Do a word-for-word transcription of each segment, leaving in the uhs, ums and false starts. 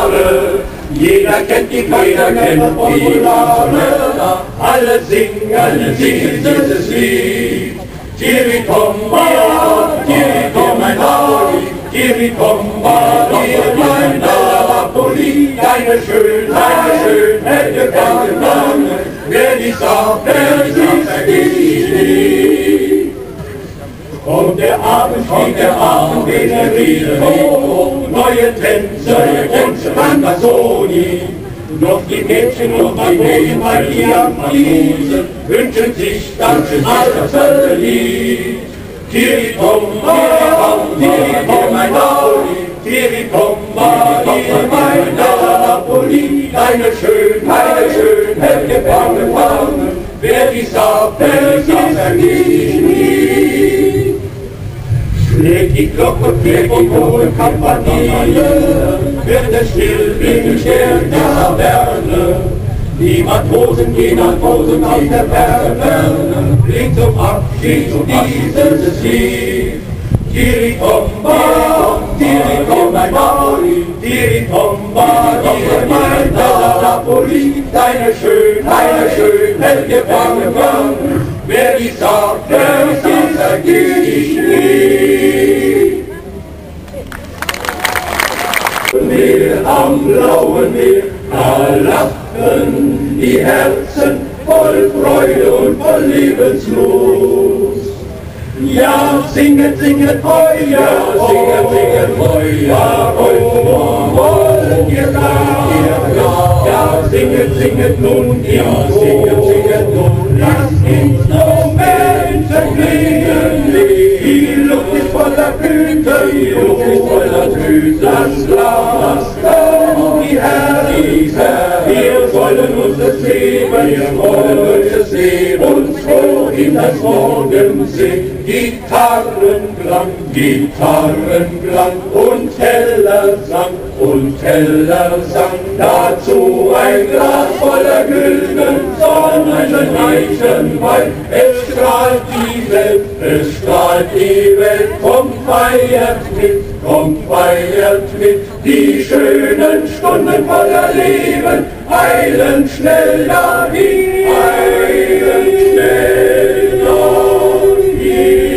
Jahre. Jeder kennt die Jeder kennt die Formulare, alle singen, alle singen dieses Lied. Thierry Tomba, Thierry Tomba, Thierry Tomba, mein Napoli, deine Schönheit, deine Schönheit gefangen, wer die sagt, wer die vergisst nicht. Und der Abend, und der Abend, den er wieder hoch, neue Tänze, neue Tänze, Canzoni. Doch die Mädchen und die Mädchen bei Matrose wünschen sich ganz das Lied. Thierry Tomba, Thierry Tomba, Thierry Tomba, mein Napoli, deine Schönheit, deine Schönheit gefangen, wer die sagt, wer die vergisst nie. Schlägt die Glocke, schlägt die hohe Kampanile, wird es still wie ein Stern der Taverne. Die Matrosen, die Matrosen aus der Ferne, bringt zum Abschied dieses Lied. Thierry Tomba, Thierry Tomba, Thierry Tomba, mein Napoli, deine Schönheit, deine Schönheit gefangen, wer die sagt, wer die vergisst nie. Meer am blauen Meer, da lachen die Herzen voll Freude und voll Lebenslust. Ja, singet, singet, heuer, singet, singet, heuer, heuer, wollen wir da, ja, singet, singet nun, ja, singet, singet nun, lasst uns noch Menschen klingen, die Luft ist voller Blüten, die Luft ist voller Blüten, das Glas, die Herzen, wir sollen uns das Leben, wir wollen uns das Leben, uns froh in das Morgen sehen. Gitarrenklang, Gitarrenklang und heller Sang und heller Sang. Dazu ein Glas voller güldenen Sonnenreichen Wein. Es strahlt die Welt, es strahlt die Welt. Kommt, feiert mit, kommt, feiert mit. Die schönen Stunden voller Leben eilen schnell dahin, eilen schnell dahin.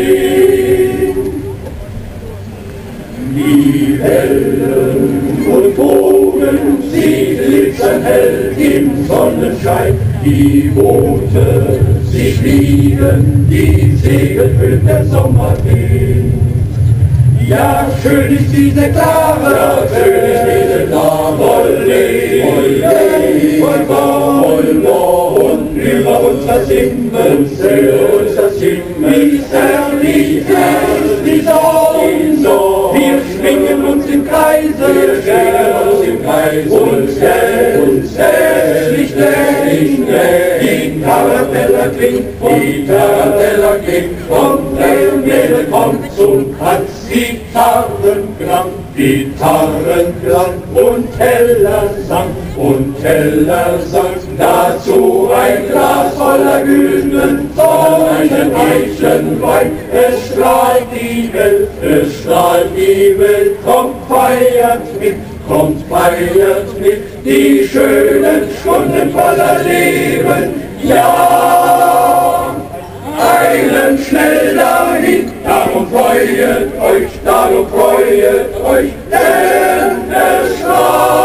Die hellen und Bogen, sie glitzern hell im Sonnenschein. Die Boote, sie fliegen, die Segel füllt der Sommerwind. Ja, schön ist diese klare, ja, schön ist diese klare Wolke, Wolke, Wolke, und über uns das Himmel, über uns das Himmel, wie herrlich ist die Sonne, wir schwingen uns im Kreise, wir schwingen uns im Kreise, uns hält, uns hält, nicht hält, die Tarantella klingt, die Tarantella klingt, und der Mädel kommt zum Tanz. Gitarrenklang, Gitarrenklang und heller Sang und heller Sang. Dazu ein Glas voller güldenen Sonnenreichen-Wein. Es strahlt die Welt, es strahlt die Welt. Kommt, feiert mit, kommt, feiert mit. Die schönen Stunden voller Leben, ja, eilen schnell dahin. Darum freut euch, darum freut euch, denn es strahlt.